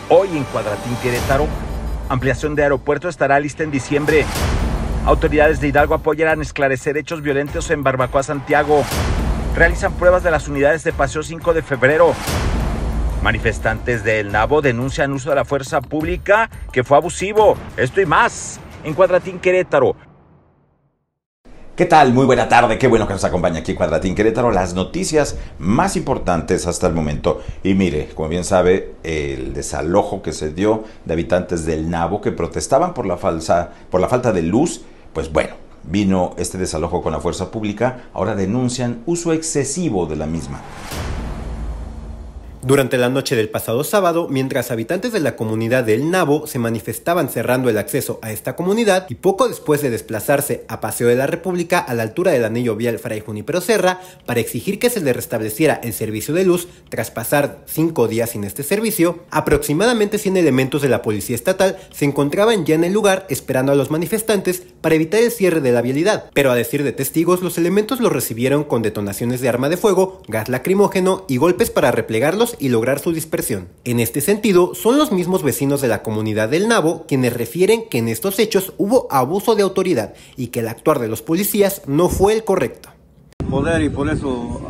Hoy en Cuadratín Querétaro, ampliación de aeropuerto estará lista en diciembre. Autoridades de Hidalgo apoyarán esclarecer hechos violentos en Barbacoa, Santiago. Realizan pruebas de las unidades de Paseo 5 de febrero. Manifestantes de El Nabo denuncian uso de la fuerza pública que fue abusivo. Esto y más en Cuadratín Querétaro. ¿Qué tal? Muy buena tarde, qué bueno que nos acompaña aquí Cuadratín Querétaro, las noticias más importantes hasta el momento. Y mire, como bien sabe, el desalojo que se dio de habitantes del Nabo que protestaban por la falta de luz, pues bueno, vino este desalojo con la fuerza pública, ahora denuncian uso excesivo de la misma. Durante la noche del pasado sábado, mientras habitantes de la comunidad de El Nabo se manifestaban cerrando el acceso a esta comunidad y poco después de desplazarse a Paseo de la República a la altura del anillo vial Fray Junípero Serra para exigir que se le restableciera el servicio de luz tras pasar 5 días sin este servicio, aproximadamente 100 elementos de la policía estatal se encontraban ya en el lugar esperando a los manifestantes para evitar el cierre de la vialidad. Pero a decir de testigos, los elementos los recibieron con detonaciones de arma de fuego, gas lacrimógeno y golpes para replegarlos y lograr su dispersión. En este sentido, son los mismos vecinos de la comunidad del Nabo quienes refieren que en estos hechos hubo abuso de autoridad y que el actuar de los policías no fue el correcto. Poder y por eso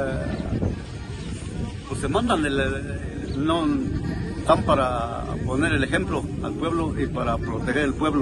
pues se mandan, no están para poner el ejemplo al pueblo y para proteger el pueblo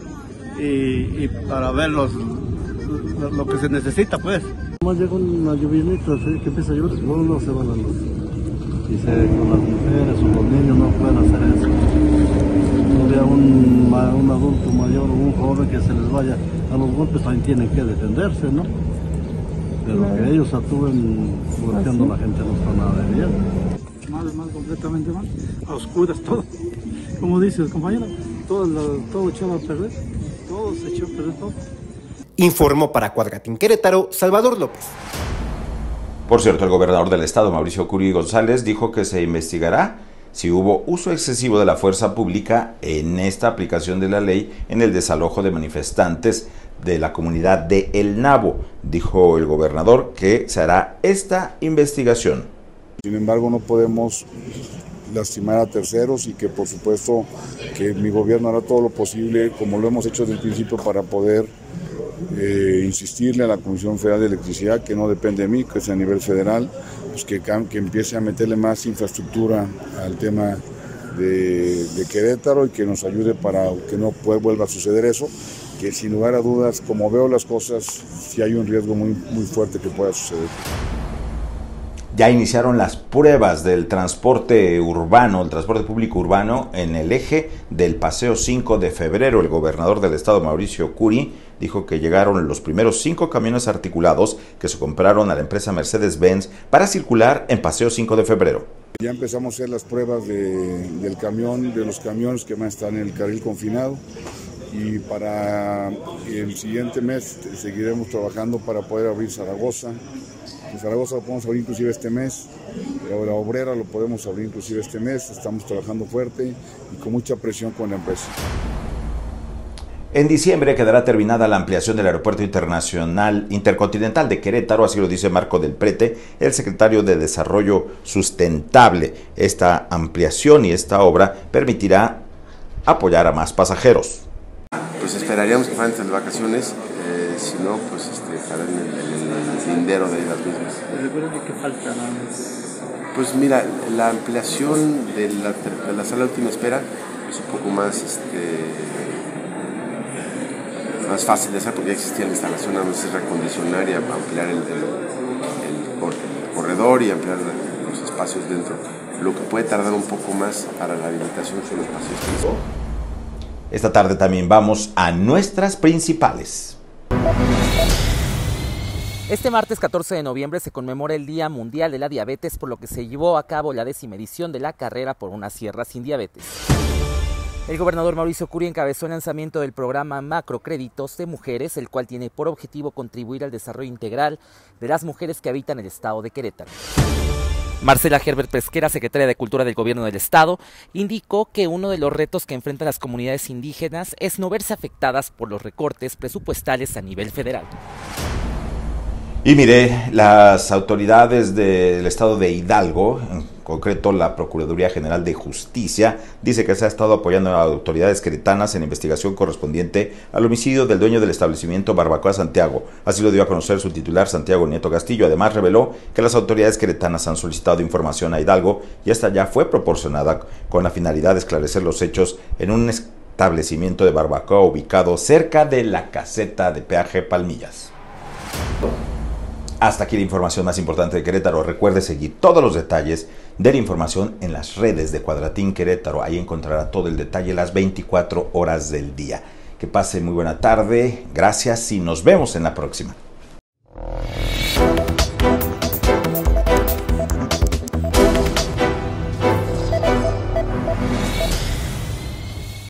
y para ver lo que se necesita, pues. Más llega una lluvianita, que empieza a llover, no se van a luz. Y con las mujeres o los niños no pueden hacer eso. Todavía un adulto mayor o un joven que se les vaya a los golpes también tienen que defenderse, ¿no? Pero que ellos actúen golpeando a la gente no está nada de bien. Mal, completamente mal. A oscuras todo. Como dice el compañero, todo echado a perder. Todo se echó a perder todo. Informó para Cuadratín Querétaro, Salvador López. Por cierto, el gobernador del estado, Mauricio Curi González, dijo que se investigará si hubo uso excesivo de la fuerza pública en esta aplicación de la ley en el desalojo de manifestantes de la comunidad de El Nabo. Dijo el gobernador que se hará esta investigación. Sin embargo, no podemos lastimar a terceros y que por supuesto que mi gobierno hará todo lo posible, como lo hemos hecho desde el principio, para poder insistirle a la Comisión Federal de Electricidad, que no depende de mí, que es a nivel federal, pues que empiece a meterle más infraestructura al tema de Querétaro y que nos ayude para que no vuelva a suceder eso, que sin lugar a dudas, como veo las cosas, sí hay un riesgo muy fuerte que pueda suceder. Ya iniciaron las pruebas del transporte urbano, el transporte público urbano en el eje del Paseo 5 de febrero. El gobernador del estado, Mauricio Curi, dijo que llegaron los primeros 5 camiones articulados que se compraron a la empresa Mercedes-Benz para circular en Paseo 5 de febrero. Ya empezamos a hacer las pruebas de los camiones que van a estar en el carril confinado y para el siguiente mes seguiremos trabajando para poder abrir Zaragoza. En Zaragoza lo podemos abrir inclusive este mes, la Obrera lo podemos abrir inclusive este mes, estamos trabajando fuerte y con mucha presión con la empresa. En diciembre quedará terminada la ampliación del Aeropuerto Intercontinental de Querétaro, así lo dice Marco del Prete, el secretario de Desarrollo Sustentable. Esta ampliación y esta obra permitirá apoyar a más pasajeros. Pues esperaríamos que fueran entre las vacaciones, si no, pues estarán en el lindero de las mismas. ¿Recuerda qué falta? Pues mira, la ampliación de la sala de última espera es un poco más fácil de hacer porque ya existía la instalación, nada más es recondicionar y ampliar el corredor y ampliar los espacios dentro. Lo que puede tardar un poco más para la habilitación son los pasillos. Esta tarde también vamos a nuestras principales. Este martes 14 de noviembre se conmemora el Día Mundial de la Diabetes, por lo que se llevó a cabo la 10ª edición de la carrera por una sierra sin diabetes. El gobernador Mauricio Curi encabezó el lanzamiento del programa Macrocréditos de Mujeres, el cual tiene por objetivo contribuir al desarrollo integral de las mujeres que habitan el estado de Querétaro. Marcela Herbert Pesquera, secretaria de Cultura del Gobierno del Estado, indicó que uno de los retos que enfrentan las comunidades indígenas es no verse afectadas por los recortes presupuestales a nivel federal. Y mire, las autoridades del estado de Hidalgo, en concreto, la Procuraduría General de Justicia dice que se ha estado apoyando a las autoridades queretanas en la investigación correspondiente al homicidio del dueño del establecimiento Barbacoa Santiago. Así lo dio a conocer su titular, Santiago Nieto Castillo. Además, reveló que las autoridades queretanas han solicitado información a Hidalgo y esta ya fue proporcionada con la finalidad de esclarecer los hechos en un establecimiento de barbacoa ubicado cerca de la caseta de peaje Palmillas. Hasta aquí la información más importante de Querétaro. Recuerde seguir todos los detalles de la información en las redes de Cuadratín Querétaro. Ahí encontrará todo el detalle las 24 horas del día. Que pase muy buena tarde. Gracias y nos vemos en la próxima.